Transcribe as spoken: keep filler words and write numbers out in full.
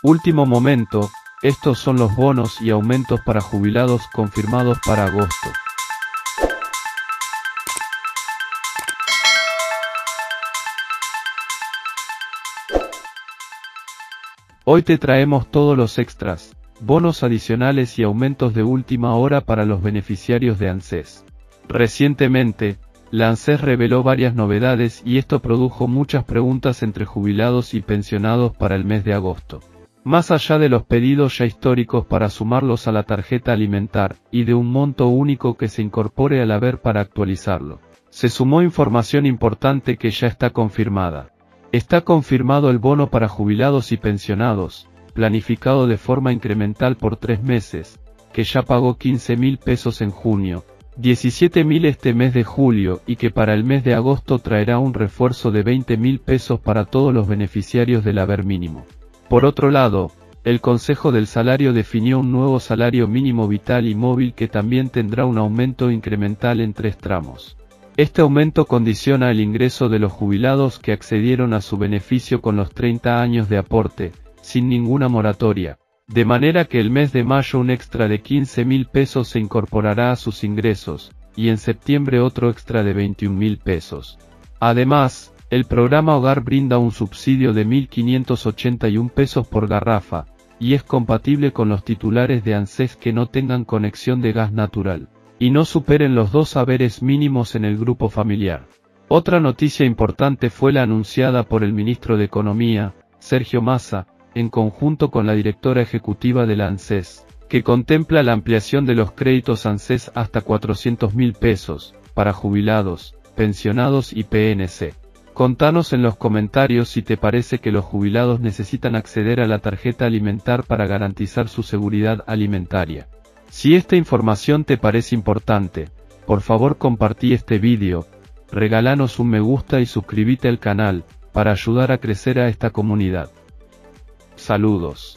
Último momento, estos son los bonos y aumentos para jubilados confirmados para agosto. Hoy te traemos todos los extras, bonos adicionales y aumentos de última hora para los beneficiarios de ANSES. Recientemente, la ANSES reveló varias novedades y esto produjo muchas preguntas entre jubilados y pensionados para el mes de agosto. Más allá de los pedidos ya históricos para sumarlos a la tarjeta alimentar y de un monto único que se incorpore al haber para actualizarlo, se sumó información importante que ya está confirmada. Está confirmado el bono para jubilados y pensionados, planificado de forma incremental por tres meses, que ya pagó quince mil pesos en junio, diecisiete mil este mes de julio y que para el mes de agosto traerá un refuerzo de veinte mil pesos para todos los beneficiarios del haber mínimo. Por otro lado, el Consejo del Salario definió un nuevo salario mínimo vital y móvil que también tendrá un aumento incremental en tres tramos. Este aumento condiciona el ingreso de los jubilados que accedieron a su beneficio con los treinta años de aporte, sin ninguna moratoria, de manera que el mes de mayo un extra de quince mil pesos se incorporará a sus ingresos, y en septiembre otro extra de veintiún mil pesos. Además, el programa Hogar brinda un subsidio de mil quinientos ochenta y un pesos por garrafa, y es compatible con los titulares de ANSES que no tengan conexión de gas natural, y no superen los dos haberes mínimos en el grupo familiar. Otra noticia importante fue la anunciada por el ministro de Economía, Sergio Massa, en conjunto con la directora ejecutiva de la ANSES, que contempla la ampliación de los créditos ANSES hasta cuatrocientos mil pesos, para jubilados, pensionados y P N C. Contanos en los comentarios si te parece que los jubilados necesitan acceder a la tarjeta alimentar para garantizar su seguridad alimentaria. Si esta información te parece importante, por favor compartí este vídeo, regálanos un me gusta y suscríbete al canal, para ayudar a crecer a esta comunidad. Saludos.